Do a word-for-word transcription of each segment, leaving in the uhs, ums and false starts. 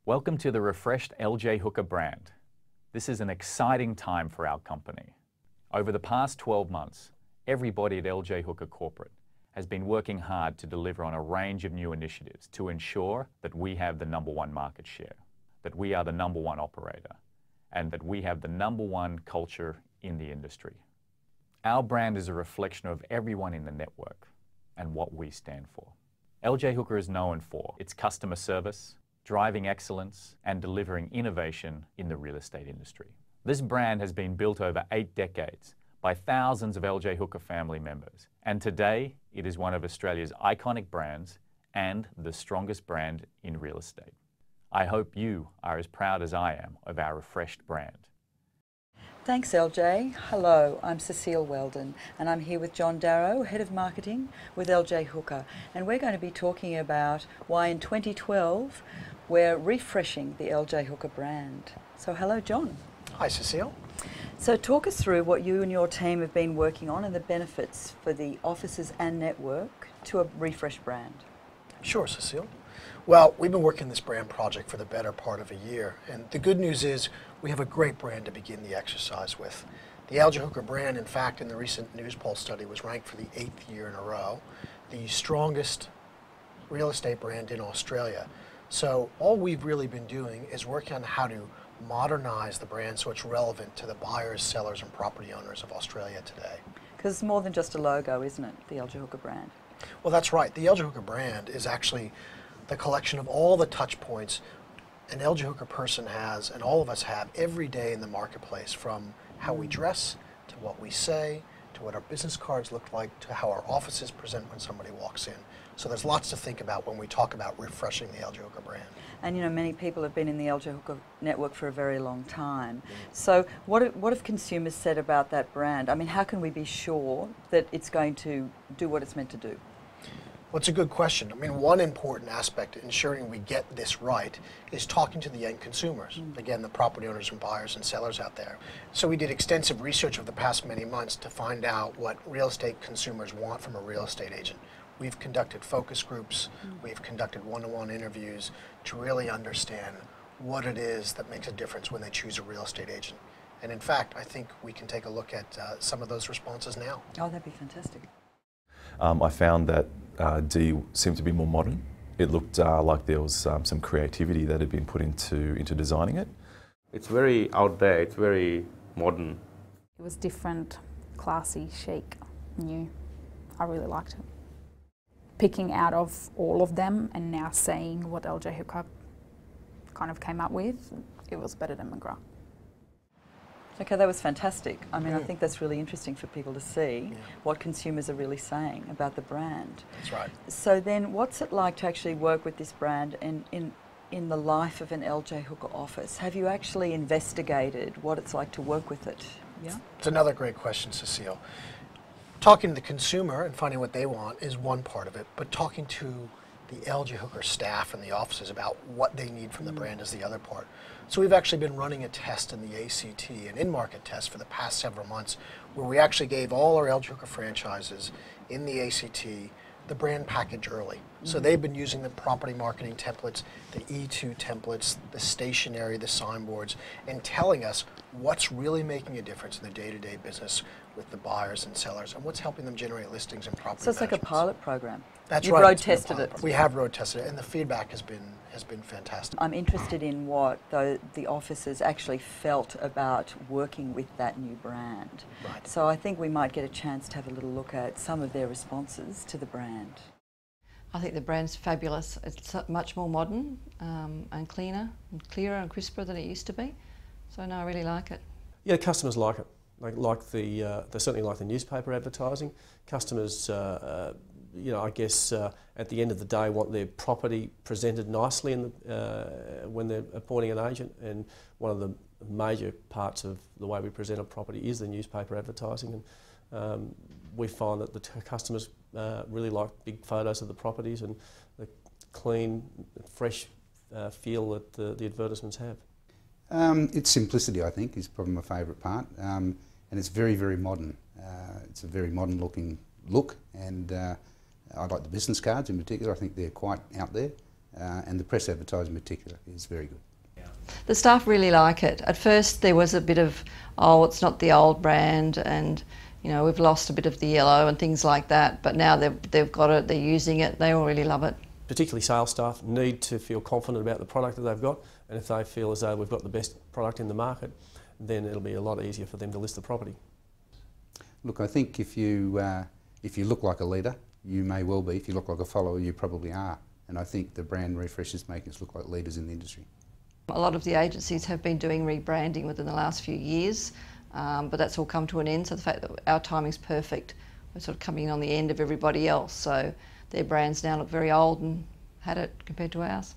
Welcome to the refreshed L J Hooker brand. This is an exciting time for our company. Over the past twelve months, everybody at L J Hooker Corporate has been working hard to deliver on a range of new initiatives to ensure that we have the number one market share, that we are the number one operator, and that we have the number one culture in the industry. Our brand is a reflection of everyone in the network and what we stand for. L J Hooker is known for its customer service, driving excellence, and delivering innovation in the real estate industry. This brand has been built over eight decades by thousands of L J Hooker family members, and today it is one of Australia's iconic brands and the strongest brand in real estate. I hope you are as proud as I am of our refreshed brand. Thanks, L J. Hello, I'm Cecile Weldon, and I'm here with John Darrow, Head of Marketing with L J Hooker, and we're going to be talking about why in twenty twelve we're refreshing the L J Hooker brand. So hello, John. Hi, Cecile. So talk us through what you and your team have been working on and the benefits for the offices and network to a refreshed brand. Sure, Cecile. Well, we've been working this brand project for the better part of a year, and the good news is we have a great brand to begin the exercise with. The L J Hooker brand, in fact, in the recent Newspoll study was ranked for the eighth year in a row the strongest real estate brand in Australia. So all we've really been doing is working on how to modernize the brand so it's relevant to the buyers, sellers, and property owners of Australia today. Because it's more than just a logo, isn't it, the L J Hooker brand? Well, that's right. The L J Hooker brand is actually the collection of all the touch points an L J Hooker person has, and all of us have, every day in the marketplace, from how we dress, to what we say, to what our business cards look like, to how our offices present when somebody walks in. So there's lots to think about when we talk about refreshing the L J Hooker brand. And you know, many people have been in the L J Hooker network for a very long time. Mm. So what, have, what have consumers said about that brand? I mean, how can we be sure that it's going to do what it's meant to do? Well, it's a good question. I mean, one important aspect of ensuring we get this right is talking to the end consumers. Mm. Again, the property owners and buyers and sellers out there. So we did extensive research over the past many months to find out what real estate consumers want from a real estate agent. We've conducted focus groups, mm. we've conducted one-to-one interviews to really understand what it is that makes a difference when they choose a real estate agent. And in fact, I think we can take a look at uh, some of those responses now. Oh, that'd be fantastic. Um, I found that uh, D seemed to be more modern. It looked uh, like there was um, some creativity that had been put into, into designing it. It's very out there, it's very modern. It was different, classy, chic, new. I really liked it. Picking out of all of them and now seeing what L J Hooker kind of came up with, it was better than McGrath. Okay, that was fantastic. I mean, yeah. I think that's really interesting for people to see yeah. what consumers are really saying about the brand. That's right. So then what's it like to actually work with this brand in, in, in the life of an L J Hooker office? Have you actually investigated what it's like to work with it? Yeah. It's another great question, Cecile. Talking to the consumer and finding what they want is one part of it, but talking to the L J Hooker staff and the offices about what they need from the mm. brand is the other part. So we've actually been running a test in the A C T, an in-market test for the past several months, where we actually gave all our L J Hooker franchises in the A C T the brand package early. Mm-hmm. So they've been using the property marketing templates, the E two templates, the stationery, the signboards, and telling us what's really making a difference in the day-to-day business with the buyers and sellers, and what's helping them generate listings and property So it's like a managements. pilot program. That's You've right. road tested it. We have road tested it, and the feedback has been has been fantastic. I'm interested in what the, the officers actually felt about working with that new brand. Right. So I think we might get a chance to have a little look at some of their responses to the brand. I think the brand's fabulous. It's much more modern um, and cleaner and clearer and crisper than it used to be. So no, I really like it. Yeah, customers like it. Like, like the, uh, they certainly like the newspaper advertising. Customers, uh, uh, you know, I guess uh, at the end of the day want their property presented nicely in the, uh, when they're appointing an agent, and one of the major parts of the way we present a property is the newspaper advertising. And um, we find that the t customers uh, really like big photos of the properties and the clean, fresh uh, feel that the, the advertisements have. Um, its simplicity, I think, is probably my favourite part, um, and it's very, very modern. Uh, it's a very modern looking look, and uh, I like the business cards in particular. I think they're quite out there, uh, and the press advertising in particular is very good. The staff really like it. At first there was a bit of, oh, it's not the old brand, and you know, we've lost a bit of the yellow and things like that, but now they've, they've got it, they're using it, they all really love it. Particularly sales staff need to feel confident about the product that they've got, and if they feel as though we've got the best product in the market, then it'll be a lot easier for them to list the property. Look, I think if you, uh, if you look like a leader, you may well be. If you look like a follower, you probably are. And I think the brand refreshes make us look like leaders in the industry. A lot of the agencies have been doing rebranding within the last few years, um, but that's all come to an end, so the fact that our timing's perfect, we're sort of coming in on the end of everybody else, so their brands now look very old and had it compared to ours.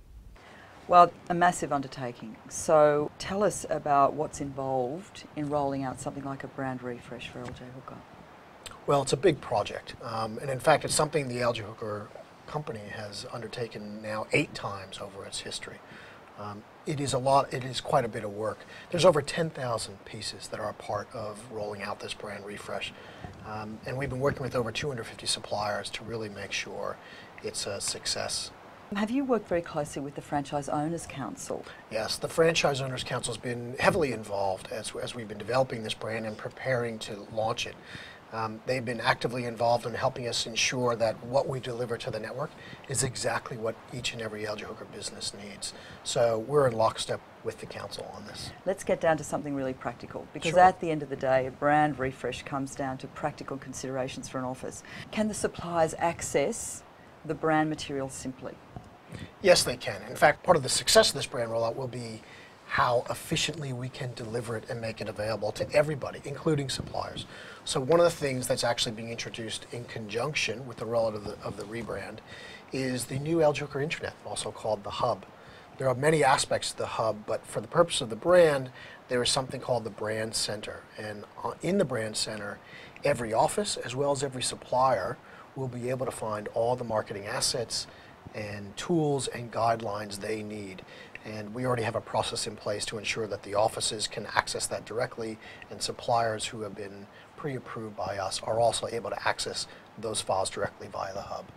Well, a massive undertaking. So tell us about what's involved in rolling out something like a brand refresh for L J Hooker. Well, it's a big project, um, and in fact it's something the L J Hooker company has undertaken now eight times over its history. Um, it is a lot, it is quite a bit of work. There's over ten thousand pieces that are a part of rolling out this brand refresh. Um, and we've been working with over two hundred fifty suppliers to really make sure it's a success. Have you worked very closely with the Franchise Owners Council? Yes, the Franchise Owners Council has been heavily involved as, as we've been developing this brand and preparing to launch it. Um, they've been actively involved in helping us ensure that what we deliver to the network is exactly what each and every L J Hooker business needs. So we're in lockstep with the council on this. Let's get down to something really practical, because Sure. at the end of the day, a brand refresh comes down to practical considerations for an office. Can the suppliers access the brand material simply? Yes, they can. In fact, part of the success of this brand rollout will be how efficiently we can deliver it and make it available to everybody, including suppliers. So one of the things that's actually being introduced in conjunction with the rollout of the, of the rebrand is the new L J Hooker Intranet, also called the Hub. There are many aspects to the Hub, but for the purpose of the brand, there is something called the Brand Center. And in the Brand Center, every office, as well as every supplier, will be able to find all the marketing assets and tools and guidelines they need. And we already have a process in place to ensure that the offices can access that directly, and suppliers who have been pre-approved by us are also able to access those files directly via the Hub.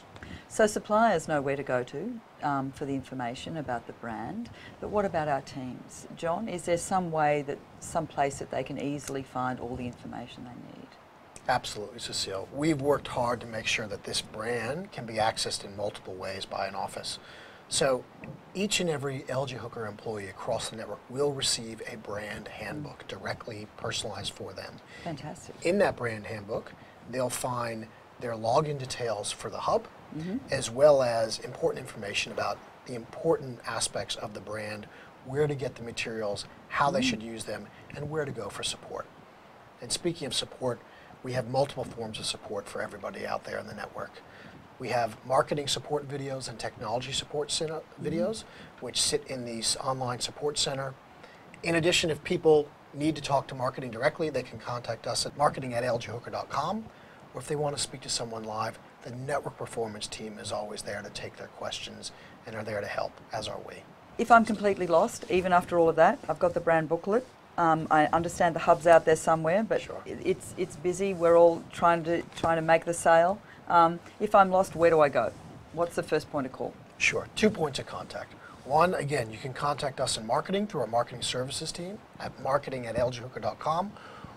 So suppliers know where to go to um, for the information about the brand, but what about our teams? John, is there some way that, some place that they can easily find all the information they need? Absolutely, Cecile. We've worked hard to make sure that this brand can be accessed in multiple ways by an office. So each and every L J Hooker employee across the network will receive a brand handbook directly personalized for them. Fantastic. In that brand handbook, they'll find their login details for the Hub, mm-hmm. as well as important information about the important aspects of the brand, where to get the materials, how mm-hmm. they should use them, and where to go for support. And speaking of support, we have multiple forms of support for everybody out there in the network. We have marketing support videos and technology support videos, mm-hmm. which sit in the online support center. In addition, if people need to talk to marketing directly, they can contact us at marketing at L J Hooker dot com, or if they want to speak to someone live, the network performance team is always there to take their questions and are there to help, as are we. If I'm completely lost, even after all of that, I've got the brand booklet. Um, I understand the Hub's out there somewhere, but Sure. it's it's busy. We're all trying to trying to make the sale. Um, if I'm lost, where do I go? What's the first point of call? Sure. Two points of contact. One, again, you can contact us in marketing through our marketing services team at marketing at L J Hooker dot com,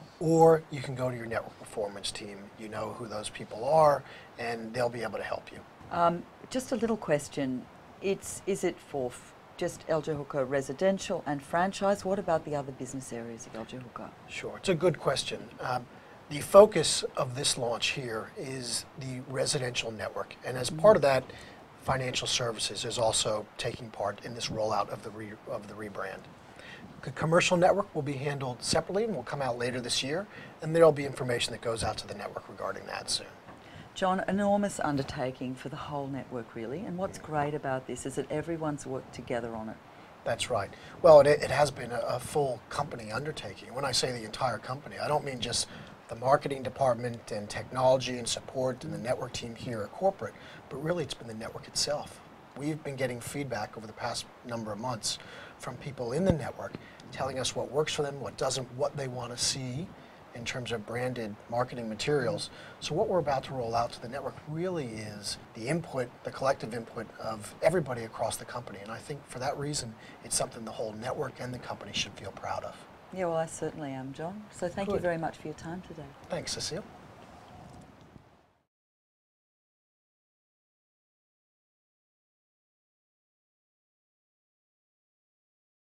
or you can go to your network performance team. You know who those people are, and they'll be able to help you. Um, just a little question. It's is it for f just L J Hooker residential and franchise? What about the other business areas of L J Hooker? Sure. It's a good question. Um, the focus of this launch here is the residential network, and as mm-hmm. part of that, financial services is also taking part in this rollout of the re of the rebrand. The commercial network will be handled separately and will come out later this year, and there will be information that goes out to the network regarding that soon. John, enormous undertaking for the whole network, really, and what's great about this is that everyone's worked together on it. That's right. Well, it, it has been a, a full company undertaking. When I say the entire company, I don't mean just the marketing department and technology and support and the network team here at corporate, but really it's been the network itself. We've been getting feedback over the past number of months from people in the network telling us what works for them, what doesn't, what they want to see in terms of branded marketing materials. So what we're about to roll out to the network really is the input, the collective input of everybody across the company. And I think for that reason, it's something the whole network and the company should feel proud of. Yeah, well, I certainly am, John. So thank you Good. very much for your time today. Thanks, Cecile.